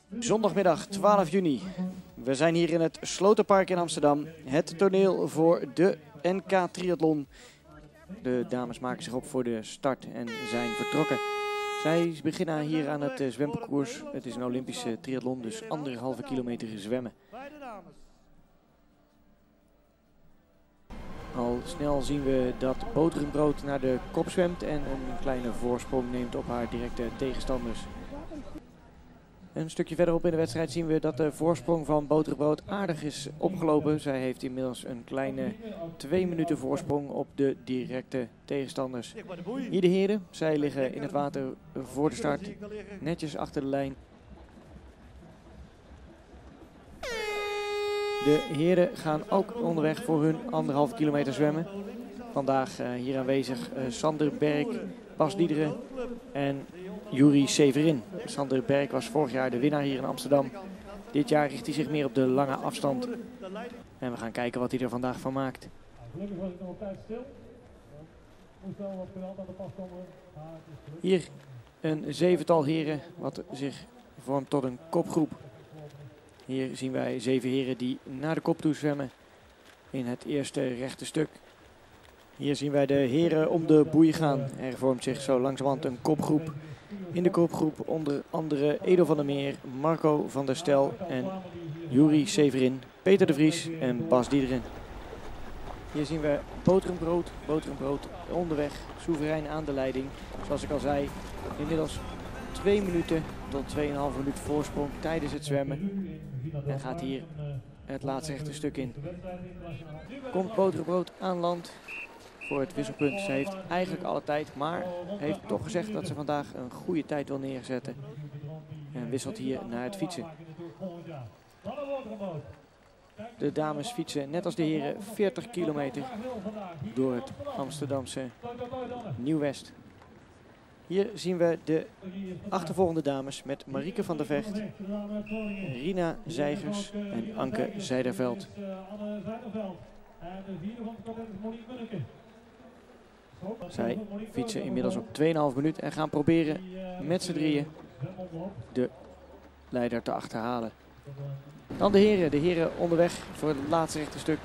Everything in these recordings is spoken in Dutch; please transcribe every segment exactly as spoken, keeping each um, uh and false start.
Zondagmiddag twaalf juni. We zijn hier in het Sloterpark in Amsterdam. Het toneel voor de N K Triathlon. De dames maken zich op voor de start en zijn vertrokken. Zij beginnen hier aan het zwemparcours. Het is een Olympische triathlon, dus anderhalve kilometer zwemmen. Al snel zien we dat Boterenbrood naar de kop zwemt en een kleine voorsprong neemt op haar directe tegenstanders. Een stukje verderop in de wedstrijd zien we dat de voorsprong van Boterenbrood aardig is opgelopen. Zij heeft inmiddels een kleine twee minuten voorsprong op de directe tegenstanders. Hier de heren, zij liggen in het water voor de start, netjes achter de lijn. De heren gaan ook onderweg voor hun anderhalve kilometer zwemmen. Vandaag uh, hier aanwezig uh, Sander Berk, Bas Diederen en Juri Severin. Sander Berk was vorig jaar de winnaar hier in Amsterdam. Dit jaar richt hij zich meer op de lange afstand. En we gaan kijken wat hij er vandaag van maakt. Hier een zevental heren wat zich vormt tot een kopgroep. Hier zien wij zeven heren die naar de kop toe zwemmen in het eerste rechte stuk. Hier zien wij de heren om de boei gaan. Er vormt zich zo langzamerhand een kopgroep. In de kopgroep onder andere Edo van der Meer, Marco van der Stel en Juri Severin, Peter de Vries en Bas Diederen. Hier zien we Boterenbrood, Boterenbrood onderweg, soeverein aan de leiding. Zoals ik al zei, inmiddels twee minuten tot tweeënhalve minuut voorsprong tijdens het zwemmen. En gaat hier het laatste rechte stuk in. Komt Boterenbrood aan land voor het wisselpunt. Ze heeft eigenlijk alle tijd, maar heeft toch gezegd dat ze vandaag een goede tijd wil neerzetten. En wisselt hier naar het fietsen. De dames fietsen net als de heren veertig kilometer door het Amsterdamse Nieuw-West. Hier zien we de achtervolgende dames met Marieke van der Vecht, Rina Zeigers en Anke Zijderveld. Zij fietsen inmiddels op tweeënhalve minuut en gaan proberen met z'n drieën de leider te achterhalen. Dan de heren, de heren onderweg voor het laatste rechte stuk.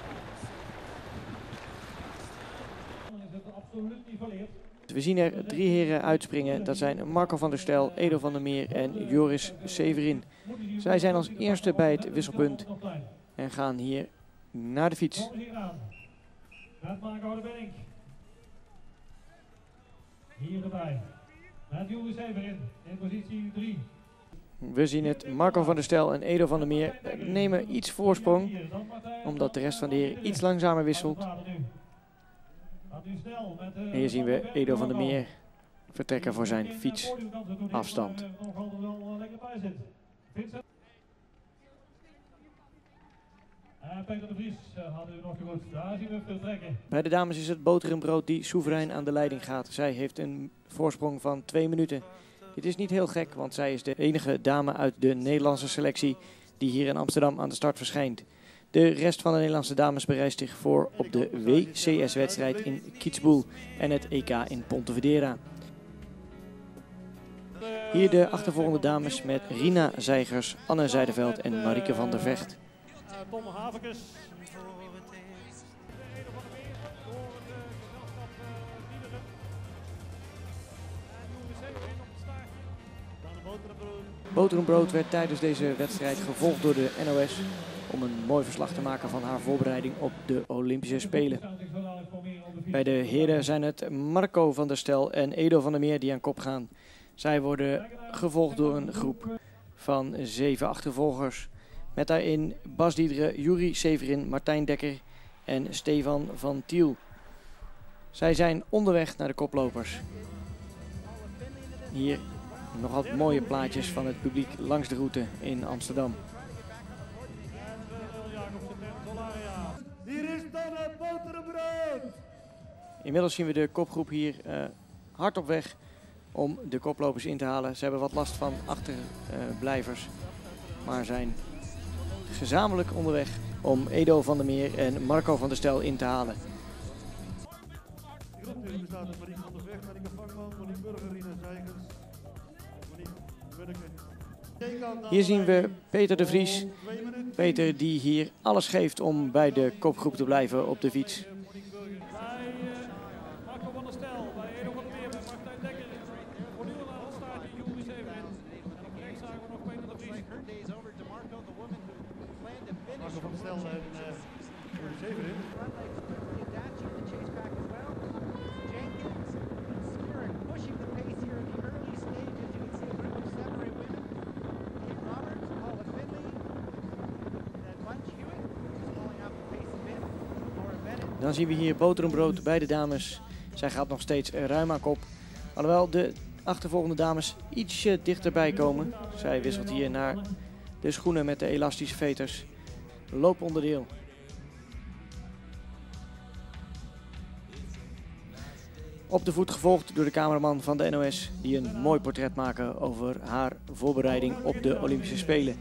We zien er drie heren uitspringen. Dat zijn Marco van der Stel, Edo van der Meer en Joris Severin. Zij zijn als eerste bij het wisselpunt en gaan hier naar de fiets. Hier erbij. Met Joris Severin in positie drie. We zien het. Marco van der Stel en Edo van der Meer nemen iets voorsprong, omdat de rest van de heren iets langzamer wisselt. En hier zien we Edo van der Meer vertrekken voor zijn fietsafstand. Bij de dames is het Boterenbrood die soeverein aan de leiding gaat. Zij heeft een voorsprong van twee minuten. Dit is niet heel gek, want zij is de enige dame uit de Nederlandse selectie die hier in Amsterdam aan de start verschijnt. De rest van de Nederlandse dames bereidt zich voor op de W C S-wedstrijd in Kitzbühel en het E K in Pontevedra. Hier de achtervolgende dames met Rina Zeigers, Anne Zijderveld en Marieke van der Vecht. Tom Havekes. Boterenbrood werd tijdens deze wedstrijd gevolgd door de N O S om een mooi verslag te maken van haar voorbereiding op de Olympische Spelen. Bij de heren zijn het Marco van der Stel en Edo van der Meer die aan kop gaan. Zij worden gevolgd door een groep van zeven achtervolgers. Met daarin Bas Diederen, Juri Severin, Martijn Dekker en Stefan van Tiel. Zij zijn onderweg naar de koplopers. Hier nog wat mooie plaatjes van het publiek langs de route in Amsterdam. Hier is dan het Boterenbrood! Inmiddels zien we de kopgroep hier uh, hard op weg om de koplopers in te halen. Ze hebben wat last van achterblijvers, uh, maar zijn gezamenlijk onderweg om Edo van der Meer en Marco van der Stel in te halen. De groep bestaat uit Marieke van der Vecht, Marieke Vangman, Monique Burger, Rina Zeigers, Monique Burger, Hier zien we Peter de Vries. Peter die hier alles geeft om bij de kopgroep te blijven op de fiets. Marco van der Stel en Juri Severin. Dan zien we hier boterombrood bij de dames. Zij gaat nog steeds ruim aan kop. Alhoewel de achtervolgende dames ietsje dichterbij komen. Zij wisselt hier naar de schoenen met de elastische veters. Looponderdeel. Op de voet gevolgd door de cameraman van de N O S. Die een mooi portret maken over haar voorbereiding op de Olympische Spelen.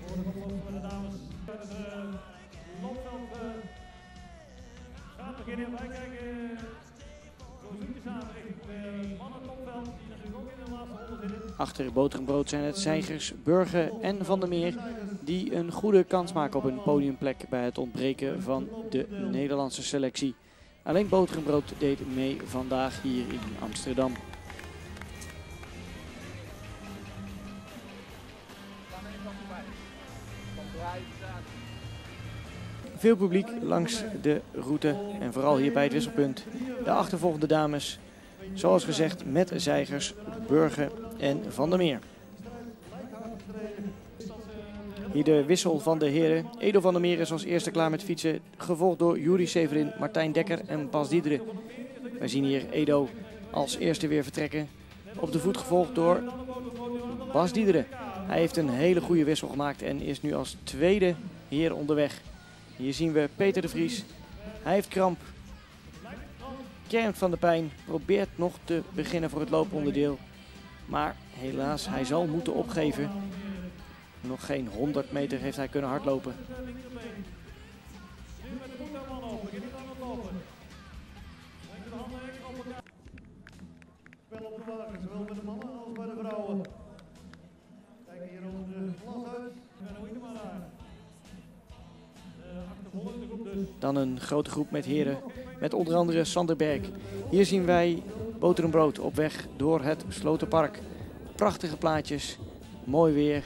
Achter boterombrood zijn het Zeigers, Burger en Van der Meer die een goede kans maken op een podiumplek bij het ontbreken van de Nederlandse selectie. Alleen boterombrood deed mee vandaag hier in Amsterdam. Veel publiek langs de route en vooral hier bij het wisselpunt. De achtervolgende dames, zoals gezegd met Zeigers, Burger en Van der Meer. Hier de wissel van de heren. Edo van der Meer is als eerste klaar met fietsen, gevolgd door Juri Severin, Martijn Dekker en Bas Diederen. Wij zien hier Edo als eerste weer vertrekken. Op de voet gevolgd door Bas Diederen. Hij heeft een hele goede wissel gemaakt en is nu als tweede heer onderweg. Hier zien we Peter de Vries. Hij heeft kramp. Kermt van de pijn probeert nog te beginnen voor het looponderdeel. Maar helaas, hij zal moeten opgeven. Nog geen honderd meter heeft hij kunnen hardlopen. Wel op de wagen, zowel bij de mannen als bij de vrouwen. Kijk hier onder de glas uit. Dan een grote groep met heren, met onder andere Sander Berg. Hier zien wij boterombrood op weg door het Sloterpark. Prachtige plaatjes, mooi weer.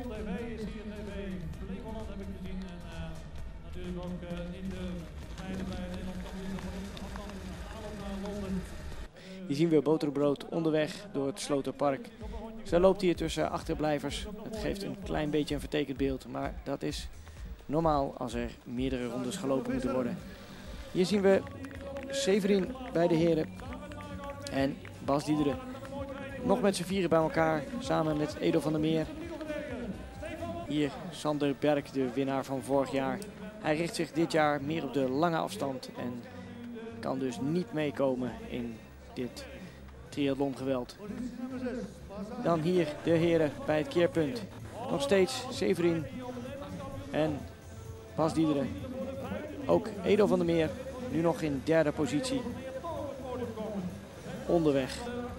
Hier zien we boterombrood onderweg door het Sloterpark. Zij loopt hier tussen achterblijvers. Het geeft een klein beetje een vertekend beeld, maar dat is normaal als er meerdere rondes gelopen moeten worden. Hier zien we Severin bij de heren en Bas Diederen. Nog met z'n vieren bij elkaar, samen met Edo van der Meer. Hier Sander Berg, de winnaar van vorig jaar. Hij richt zich dit jaar meer op de lange afstand en kan dus niet meekomen in dit triathlongeweld. Dan hier de heren bij het keerpunt. Nog steeds Severin en Bas Diederen. Ook Edo van der Meer, nu nog in derde positie. Onderweg.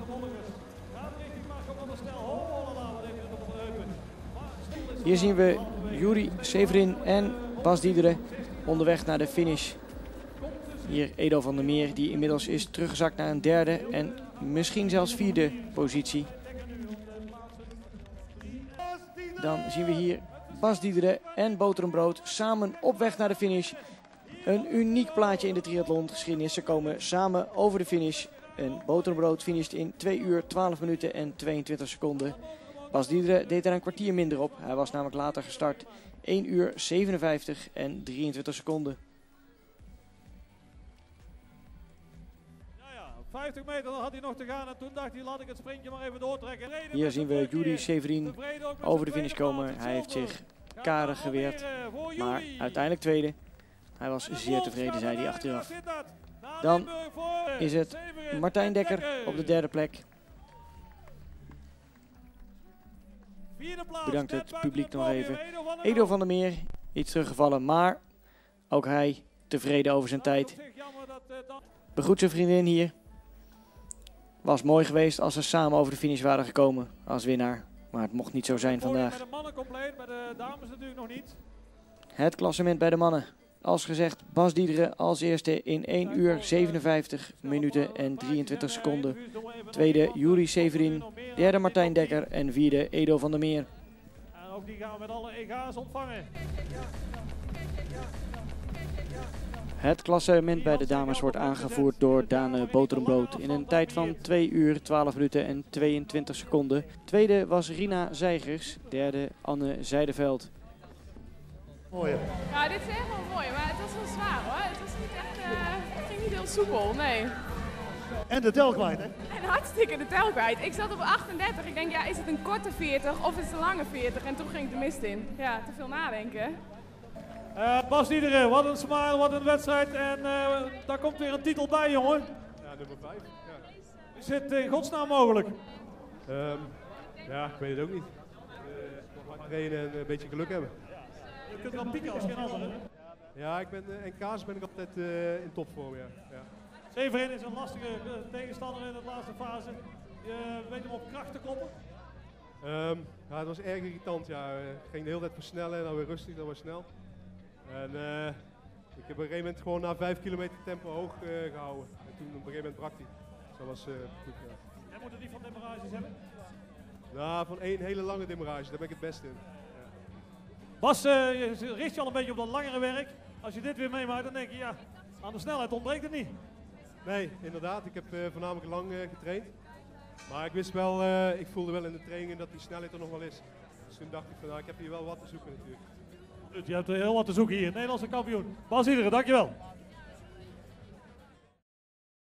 Hier zien we Juri Severin en Bas Diederen onderweg naar de finish. Hier Edo van der Meer, die inmiddels is teruggezakt naar een derde en misschien zelfs vierde positie. Dan zien we hier Bas Diederen en boterombrood samen op weg naar de finish. Een uniek plaatje in de triathlongeschiedenis. Ze komen samen over de finish. En boterombrood finisht in twee uur, twaalf minuten en tweeëntwintig seconden. Bas Diederen deed er een kwartier minder op. Hij was namelijk later gestart. één uur, zevenenvijftig en drieëntwintig seconden. vijftig meter had hij nog te gaan en toen dacht hij, laat ik het sprintje maar even doortrekken. Hier zien we Juri Severin over de finish komen. Hij heeft zich karig geweerd, maar uiteindelijk tweede. Hij was zeer tevreden, zei hij achteraf. Dan is het Martijn Dekker op de derde plek. Bedankt het publiek nog even. Edo van der Meer, iets teruggevallen, maar ook hij tevreden over zijn tijd. Begroet zijn vriendin hier. Was mooi geweest als ze samen over de finish waren gekomen als winnaar. Maar het mocht niet zo zijn Podium vandaag. Bij de mannen compleet, bij de dames natuurlijk nog niet. Het klassement bij de mannen. Als gezegd, Bas Diederen als eerste in één uur zevenenvijftig minuten en drieëntwintig seconden. Tweede Juri Severin, derde Martijn Dekker en vierde Edo van der Meer. En ook die gaan we met alle ega's ontvangen. Het klassement bij de dames wordt aangevoerd door Dane Boterenbrood in een tijd van twee uur twaalf minuten en tweeëntwintig seconden. Tweede was Rina Zeigers, derde Anne Zijdeveld. Mooi. Ja, dit is echt wel mooi, maar het was wel zwaar hoor. Het was niet echt, uh, het ging niet heel soepel, nee. En de tel kwijt, hè? En hartstikke de tel kwijt. Ik zat op achtendertig, ik denk ja, is het een korte veertig of is het een lange veertig? En toen ging ik de mist in. Ja, te veel nadenken. Uh, Bas Diederen, wat een smile, wat een wedstrijd. En uh, daar komt weer een titel bij, jongen. Ja, nummer vijf. Ja. Is dit in godsnaam mogelijk? Um, ja, ik weet het ook niet. Uh, nog hard trainen en een beetje geluk hebben. Je kunt wel pieken als geen andere. Ja, ik ben, uh, N K's ben ik altijd uh, in topvorm, ja. ja. Severin is een lastige uh, tegenstander in de laatste fase. Je weet hem op kracht te kloppen. Um, ja, het was erg irritant. Ja. Ik ging de hele tijd versnellen en dan weer rustig, dan weer snel. En uh, ik heb op een gegeven moment gewoon na vijf kilometer tempo hoog uh, gehouden. En toen op een gegeven moment brak hij. Dus dat was uh, goed. Ja. Jij moet het niet van demarages hebben? Nou, van één hele lange demarrage, daar ben ik het beste in. Ja. Bas, uh, je richt je al een beetje op dat langere werk. Als je dit weer meemaakt, dan denk je ja, aan de snelheid ontbreekt het niet. Nee, inderdaad. Ik heb uh, voornamelijk lang uh, getraind. Maar ik wist wel, uh, ik voelde wel in de training dat die snelheid er nog wel is. Dus toen dacht ik van nou, ik heb hier wel wat te zoeken natuurlijk. Je hebt heel wat te zoeken hier, Nederlandse kampioen. Bas Diederen, dankjewel.